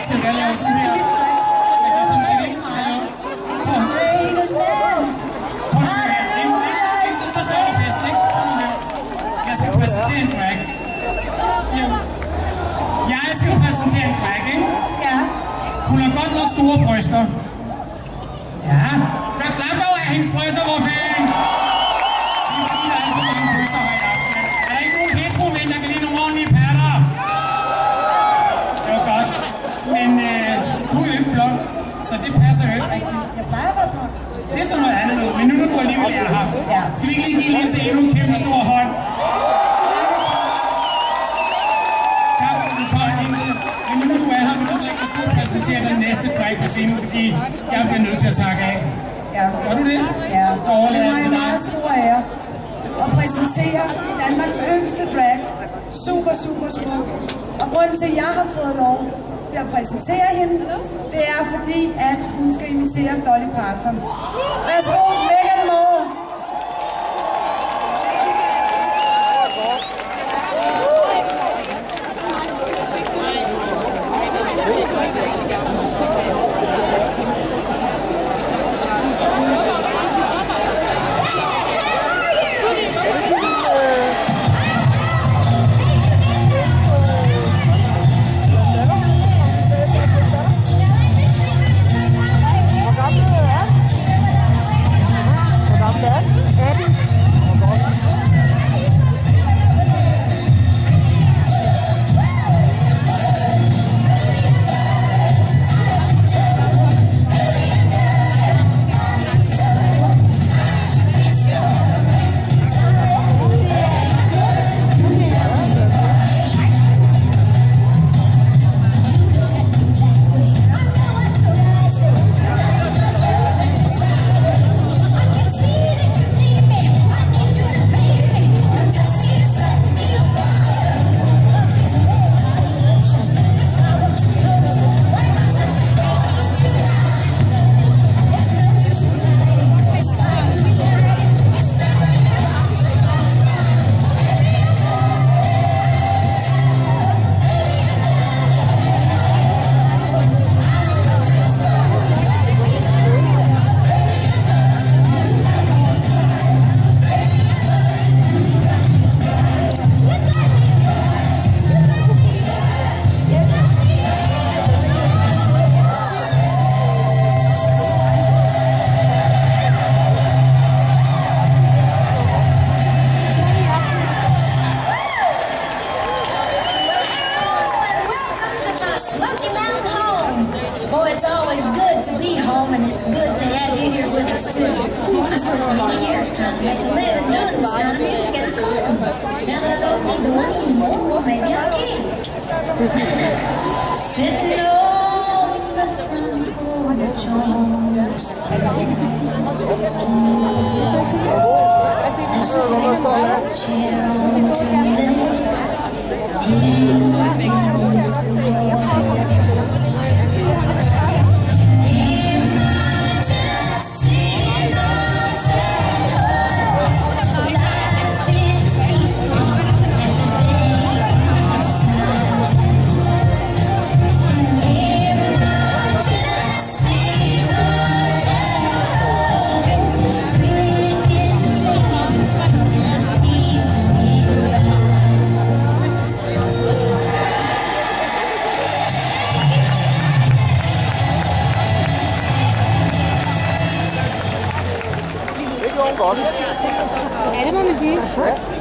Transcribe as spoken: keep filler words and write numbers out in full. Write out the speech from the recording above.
til, hvad laver du her? Jeg kan sådan set ikke meget. Så så starter festen, ikke? Jeg skal præsentere en drag. Jeg skal præsentere en drag, ikke? Ja. Hun har godt nok store bryster. Ja, så klap dog af hendes bryster, hvor fanden! Det er fordi, der er ikke nogen bryster her i aften. Er der ikke nogen heteromænd, der kan lide nogle ordentlige patter? Det var godt. Men øh, du er jo ikke blond, så det passer jo ikke rigtigt. Jeg plejer at være blond. Det er sådan noget andet noget, men nu når du alligevel er her. Ja. Skal vi ikke lige give Lise endnu en kæmpe stor hånd? Tak for, at du kom ind. Men nu når du er her, vil du så ikke sidde og præsentere den næste drag på scenen, fordi jeg bliver nødt til at takke af. Ja. Gør du det? Ja. Så overlader jeg det til er dig. meget stor ære at præsentere Danmarks yngste drag. Super, super smuk. Og grunden til, at jeg har fået lov til at præsentere hende, det er fordi, at hun skal imitere Dolly Parton. Værsgo, Megan Moore. It's always good to be home, and it's good to have you here with us too. I spent many years trying to make a living doing this kind of music, and I couldn't. Now that I don't need the money anymore, maybe I can. Sitting on the front porch on the Sunday, this chair on two legs, Ja, det må man sige.